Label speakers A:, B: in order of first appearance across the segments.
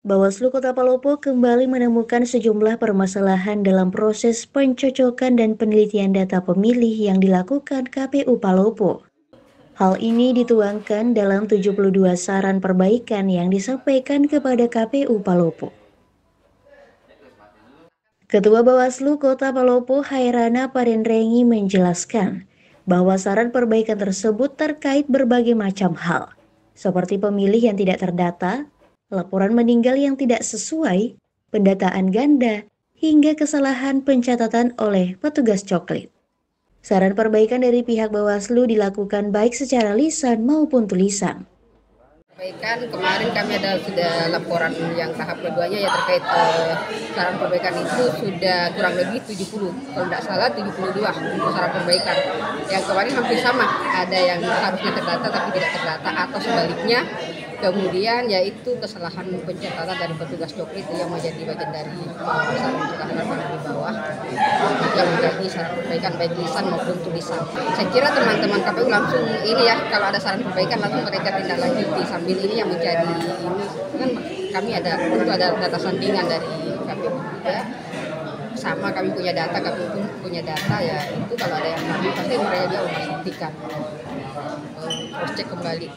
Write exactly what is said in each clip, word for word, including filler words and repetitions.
A: Bawaslu Kota Palopo kembali menemukan sejumlah permasalahan dalam proses pencocokan dan penelitian data pemilih yang dilakukan K P U Palopo. Hal ini dituangkan dalam tujuh puluh dua saran perbaikan yang disampaikan kepada K P U Palopo. Ketua Bawaslu Kota Palopo Hairana Parendrengi menjelaskan bahwa saran perbaikan tersebut terkait berbagai macam hal, seperti pemilih yang tidak terdata, laporan meninggal yang tidak sesuai, pendataan ganda, hingga kesalahan pencatatan oleh petugas coklit. Saran perbaikan dari pihak Bawaslu dilakukan baik secara lisan maupun tulisan.
B: Perbaikan kemarin kami ada sudah laporan yang tahap keduanya ya terkait eh, saran perbaikan itu sudah kurang lebih tujuh puluh, kalau tidak salah tujuh puluh dua untuk saran perbaikan. Yang kemarin hampir sama, ada yang harusnya terdata tapi tidak terdata atau sebaliknya. Kemudian yaitu kesalahan pencatatan dari petugas coklit itu yang menjadi bagian dari uh, saran pencatatan di bawah yang menjadi saran perbaikan baik lisan maupun tulisan. Saya kira teman-teman K P U langsung ini ya, kalau ada saran perbaikan langsung mereka tindak lanjuti sambil ini yang menjadi ini kan kami ada itu ada data sandingan dari K P U ya. Sama kami punya data, K P U pun punya data ya, itu kalau ada yang kami pasti mereka dia memastikan cross check kembali.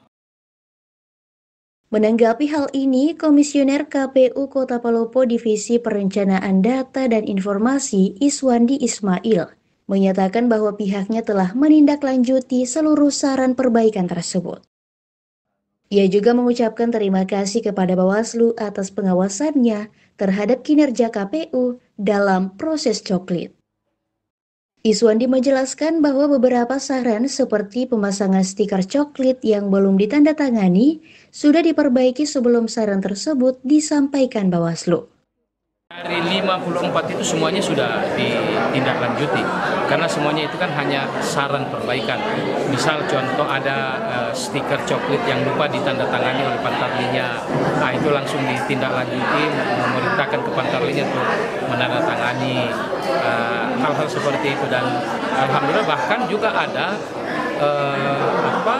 A: Menanggapi hal ini, Komisioner K P U Kota Palopo Divisi Perencanaan Data dan Informasi Iswandi Ismail menyatakan bahwa pihaknya telah menindaklanjuti seluruh saran perbaikan tersebut. Ia juga mengucapkan terima kasih kepada Bawaslu atas pengawasannya terhadap kinerja K P U dalam proses coklit. Iswandi menjelaskan bahwa beberapa saran seperti pemasangan stiker coklit yang belum ditandatangani sudah diperbaiki sebelum saran tersebut disampaikan Bawaslu.
C: Dari lima puluh empat itu semuanya sudah ditindaklanjuti karena semuanya itu kan hanya saran perbaikan. Misal contoh ada uh, stiker coklit yang lupa ditandatangani oleh Pantarlinya, nah itu langsung ditindaklanjuti, memerintahkan ke Pantarlinya untuk menandatangani hal-hal uh, seperti itu, dan alhamdulillah bahkan juga ada uh, apa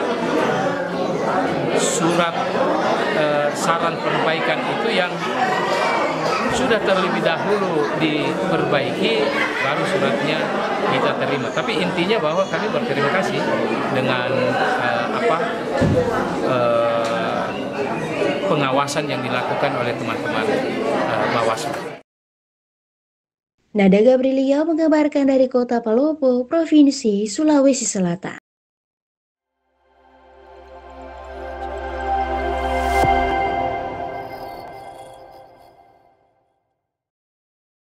C: surat uh, saran perbaikan itu yang sudah terlebih dahulu diperbaiki, baru suratnya kita terima. Tapi intinya bahwa kami berterima kasih dengan uh, apa uh, pengawasan yang dilakukan oleh teman-teman uh, Bawaslu.
A: Nada Gabrilia mengabarkan dari Kota Palopo, Provinsi Sulawesi Selatan.